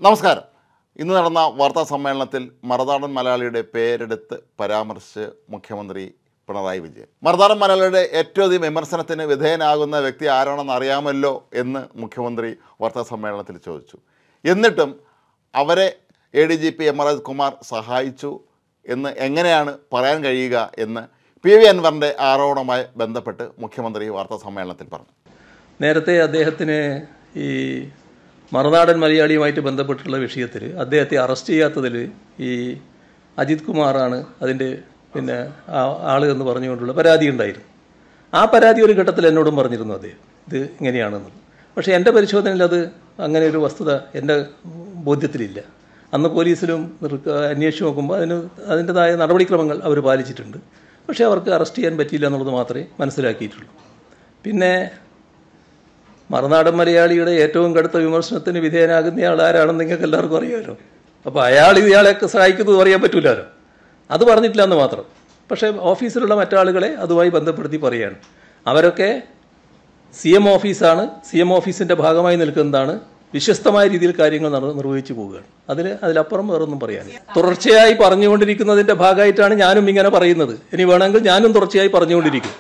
നമസ്കാരം. ഇന്ന് നടന്ന വാർത്താ സമ്മേളനത്തിൽ മറുനാടൻ മലയാളിയുടെ പേരെടുത്ത് പരാമർശിച്ച് മുഖ്യമന്ത്രി പിണറായി വിജയൻ. മറുനാടൻ മലയാളിയുടെ ഏറ്റവും അധികം വിമർശനത്തിന് വിധേയനാകുന്ന വ്യക്തി ആരാണെന്ന് അറിയാമല്ലോ എന്ന് മുഖ്യമന്ത്രി വാർത്താ സമ്മേളനത്തിൽ ചോദിച്ചു. എന്നിട്ടും അവരെ ADGP എം രാജ്കുമാർ സഹായിച്ചു എന്ന് എങ്ങനെയാണ് പറയാൻ കഴിയുക എന്ന് PV അൻവറിൻ്റെ ആരോപണവുമായി ബന്ധപ്പെട്ട് മുഖ്യമന്ത്രി വാർത്താ സമ്മേളനത്തിൽ പറഞ്ഞു. നേരത്തെ അദ്ദേഹത്തിന് ഈ മറുനാടൻ മലയാളിയുമായിട്ട് ബന്ധപ്പെട്ടുള്ള വിഷയത്തിൽ അദ്ദേഹത്തെ അറസ്റ്റ് ചെയ്യാത്തതിൽ ഈ അജിത് കുമാറാണ് അതിൻ്റെ ആള് എന്ന് പറഞ്ഞുകൊണ്ടുള്ള പരാതി ഉണ്ടായിരുന്നു. ആ പരാതി ഒരു ഘട്ടത്തിൽ എന്നോടും പറഞ്ഞിരുന്നു അദ്ദേഹം ഇത് ഇങ്ങനെയാണെന്ന്. പക്ഷേ എൻ്റെ പരിശോധനയിൽ അത് അങ്ങനെ ഒരു വസ്തുത എൻ്റെ ബോധ്യത്തിലില്ല. അന്ന് പോലീസിലും അന്വേഷിച്ച് നോക്കുമ്പോൾ അതിൻ്റെതായ നടപടിക്രമങ്ങൾ അവർ പാലിച്ചിട്ടുണ്ട്. പക്ഷേ അവർക്ക് അറസ്റ്റ് ചെയ്യാൻ പറ്റിയില്ല എന്നുള്ളത് മാത്രമേ മനസ്സിലാക്കിയിട്ടുള്ളൂ. പിന്നെ മറുനാടൻ മലയാളിയുടെ ഏറ്റവും കടുത്ത വിമർശനത്തിന് വിധേയനാകുന്നയാൾ ആരാണെന്ന് നിങ്ങൾക്ക് എല്ലാവർക്കും അറിയാമല്ലോ. അപ്പോൾ ഇയാളെയൊക്കെ സഹായിക്കുന്നത് പറയാൻ പറ്റില്ലല്ലോ. അത് പറഞ്ഞിട്ടില്ല എന്ന് മാത്രം. പക്ഷേ ഓഫീസിലുള്ള മറ്റാളുകളെ അതുമായി ബന്ധപ്പെടുത്തി പറയുകയാണ്. അവരൊക്കെ CM ഓഫീസാണ്, CM ഓഫീസിൻ്റെ ഭാഗമായി നിൽക്കുന്നതാണ്, വിശ്വസ്തമായ രീതിയിൽ കാര്യങ്ങൾ നിർവഹിച്ചു പോവുകയാണ്. അതിലപ്പുറം വേറൊന്നും പറയാനില്ല. തുടർച്ചയായി പറഞ്ഞുകൊണ്ടിരിക്കുന്നതിൻ്റെ ഭാഗമായിട്ടാണ് ഞാനും ഇങ്ങനെ പറയുന്നത്. ഇനി വേണമെങ്കിൽ ഞാനും തുടർച്ചയായി പറഞ്ഞുകൊണ്ടിരിക്കും.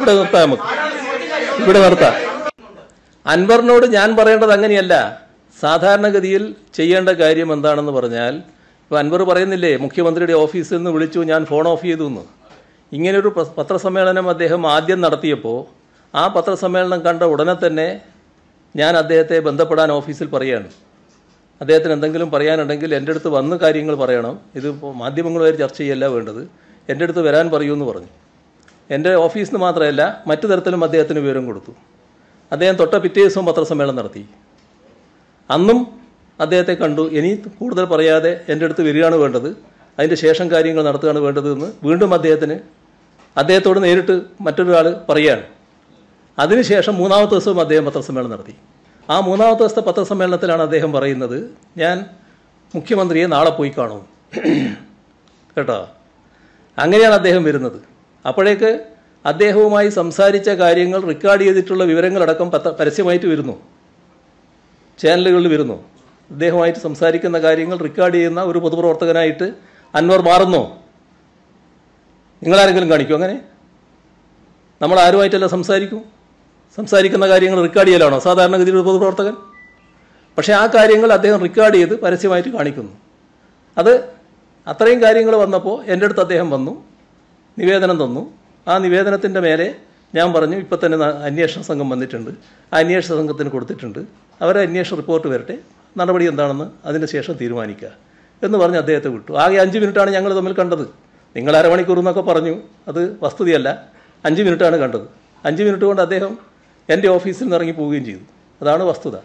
ഇവിടെ നിർത്താം. അൻവറിനോട് ഞാൻ പറയേണ്ടത് അങ്ങനെയല്ല. സാധാരണഗതിയിൽ ചെയ്യേണ്ട കാര്യം എന്താണെന്ന് പറഞ്ഞാൽ, ഇപ്പോൾ അൻവർ പറയുന്നില്ലേ മുഖ്യമന്ത്രിയുടെ ഓഫീസിൽ നിന്ന് വിളിച്ചു, ഞാൻ ഫോൺ ഓഫ് ചെയ്തു എന്ന്. ഇങ്ങനൊരു പത്രസമ്മേളനം അദ്ദേഹം ആദ്യം നടത്തിയപ്പോൾ ആ പത്രസമ്മേളനം കണ്ട ഉടനെ തന്നെ ഞാൻ അദ്ദേഹത്തെ ബന്ധപ്പെടാൻ ഓഫീസിൽ പറയുകയാണ്. അദ്ദേഹത്തിന് എന്തെങ്കിലും പറയാനുണ്ടെങ്കിൽ എൻ്റെ അടുത്ത് വന്ന് കാര്യങ്ങൾ പറയണം. ഇതിപ്പോൾ മാധ്യമങ്ങളുമായി ചർച്ച ചെയ്യല്ല വേണ്ടത്, എൻ്റെ അടുത്ത് വരാൻ പറയൂ എന്ന് പറഞ്ഞു. എൻ്റെ ഓഫീസിൽ നിന്ന് മാത്രമല്ല മറ്റു തരത്തിലും അദ്ദേഹത്തിന് വിവരം കൊടുത്തു. അദ്ദേഹം തൊട്ട പിറ്റേ ദിവസവും പത്രസമ്മേളനം നടത്തി. അന്നും അദ്ദേഹത്തെ കണ്ടു. ഇനി കൂടുതൽ പറയാതെ എൻ്റെ അടുത്ത് വരികയാണ് വേണ്ടത്, അതിൻ്റെ ശേഷം കാര്യങ്ങൾ നടത്തുകയാണ് വേണ്ടത് എന്ന് വീണ്ടും അദ്ദേഹത്തോട് നേരിട്ട് മറ്റൊരാൾ പറയുകയാണ്. അതിനുശേഷം മൂന്നാമത്തെ ദിവസവും അദ്ദേഹം പത്രസമ്മേളനം നടത്തി. ആ മൂന്നാമത്തെ ദിവസത്തെ പത്രസമ്മേളനത്തിലാണ് അദ്ദേഹം പറയുന്നത്, ഞാൻ മുഖ്യമന്ത്രിയെ നാളെ പോയി കാണും കേട്ടോ. അങ്ങനെയാണ് അദ്ദേഹം വരുന്നത്. അപ്പോഴേക്ക് അദ്ദേഹവുമായി സംസാരിച്ച കാര്യങ്ങൾ റെക്കോർഡ് ചെയ്തിട്ടുള്ള വിവരങ്ങളടക്കം പരസ്യമായിട്ട് വരുന്നു, ചാനലുകളിൽ വരുന്നു. അദ്ദേഹവുമായിട്ട് സംസാരിക്കുന്ന കാര്യങ്ങൾ റെക്കോർഡ് ചെയ്യുന്ന ഒരു പൊതുപ്രവർത്തകനായിട്ട് അൻവർ മാറുന്നു. നിങ്ങളാരെങ്കിലും കാണിക്കും അങ്ങനെ? നമ്മൾ ആരുമായിട്ടല്ല സംസാരിക്കുന്ന കാര്യങ്ങൾ റെക്കോർഡ് ചെയ്യലാണോ സാധാരണഗതിയിൽ ഒരു പൊതുപ്രവർത്തകൻ? പക്ഷേ ആ കാര്യങ്ങൾ അദ്ദേഹം റെക്കോർഡ് ചെയ്ത് പരസ്യമായിട്ട് കാണിക്കുന്നു. അത്രയും കാര്യങ്ങൾ വന്നപ്പോൾ എൻ്റെ അടുത്ത് അദ്ദേഹം വന്നു, നിവേദനം തന്നു. ആ നിവേദനത്തിൻ്റെ മേലെ ഞാൻ പറഞ്ഞു, ഇപ്പം തന്നെ അന്വേഷണ സംഘം വന്നിട്ടുണ്ട്, ആ അന്വേഷണ സംഘത്തിന് കൊടുത്തിട്ടുണ്ട്, അവരെ അന്വേഷണ റിപ്പോർട്ട് വരട്ടെ, നടപടി എന്താണെന്ന് അതിന് ശേഷം തീരുമാനിക്കുക എന്ന് പറഞ്ഞ് അദ്ദേഹത്തെ വിട്ടു. ആകെ 5 മിനിറ്റാണ് ഞങ്ങൾ തമ്മിൽ കണ്ടത്. നിങ്ങൾ അരമണിക്കൂർ എന്നൊക്കെ പറഞ്ഞു, അത് വസ്തുതയല്ല. 5 മിനിറ്റാണ് കണ്ടത്. 5 മിനിറ്റ് കൊണ്ട് അദ്ദേഹം എൻ്റെ ഓഫീസിൽ നിന്ന് ഇറങ്ങി പോവുകയും ചെയ്തു. അതാണ് വസ്തുത.